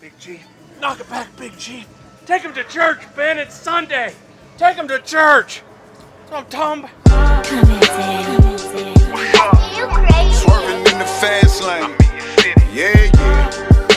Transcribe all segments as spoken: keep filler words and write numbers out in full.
Big G. Knock it back, Big G. Take him to church, Ben. It's Sunday. Take him to church. I'm Tom. What's up? You crazy? Swerving in the fast lane. I'm in your city. Yeah, yeah.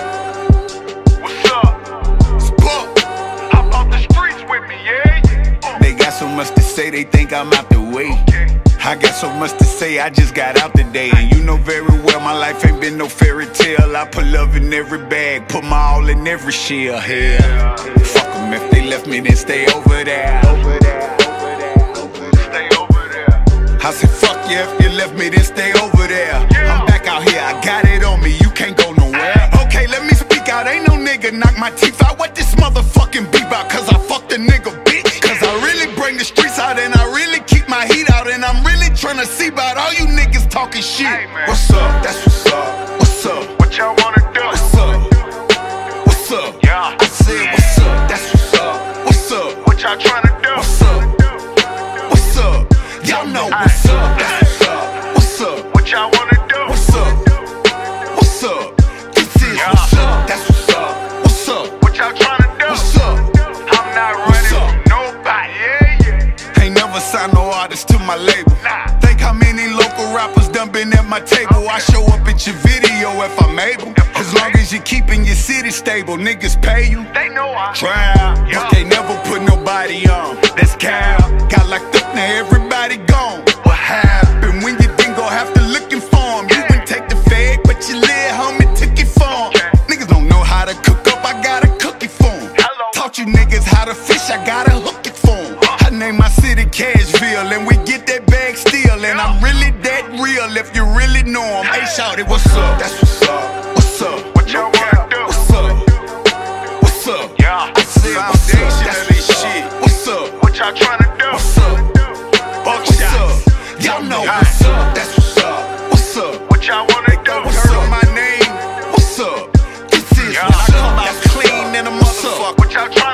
What's up? It's Buck. Hop off the streets with me, yeah? yeah. They got so much to say, they think I'm out the way. Okay. I got so much to say, I just got out today. And you know very well my life ain't been no fairy tale. I put love in every bag, put my all in every shell. Hell, fuck them if they left me, then stay over there. Over there, over there, over there. Stay over there. I said fuck you if you left me, then stay over there. I'm back out here, I got it on me, you can't go nowhere. Okay, let me speak out, ain't no nigga knock my teeth out. What this motherfucking beef out? Cause I fucked a nigga, bitch. Cause I really bring the streets out and I really keep my heat out. And I'm really tryna see about all you niggas talking shit. Hey, man. What's up? That's what's up. What's up? What y'all wanna do? What's up? What's up? Yeah. I said what's up? That's what's up. What's up? What y'all tryna do? What's up? What's up? Y'all know what's up? That's what's up. What's up? What y'all wanna do? What's up? What's up? This is Yeah. what's up? That's what's up. What's up? What y'all tryna do? What's up? I'm not What's running up? from nobody. Yeah, yeah. Ain't never signed no artist to my label. Nah. Think how many local rappers done been at my table. I show up at your video if I'm able. As long as you keeping your city stable, niggas pay you. They know I Try, Yeah. but they never put nobody on. That's cow. Got locked up, now everybody gone. What happened when you didn't go after looking for 'em? You wouldn't take the fag, but your little homie took it for 'em. Okay. Niggas don't know how to cook up, I got a cookie for 'em. Hello. Taught you niggas how to fish, I gotta hook it for 'em. I name my city Cashville, and we get that bag still. And I'm really that real if you really know 'em. Hey, shawty, what's up? That's what's up. What's up? What y'all wanna do? What's up? What's up? Yeah. I said what's up? That's this shit. What's up? What y'all tryna do? What's up? What's up? Y'all know what's up? That's what's up. What's up? What y'all wanna do? What's up? My name? What's up? This is Yeah. what's up. I come out clean and a motherfucker. What y'all tryna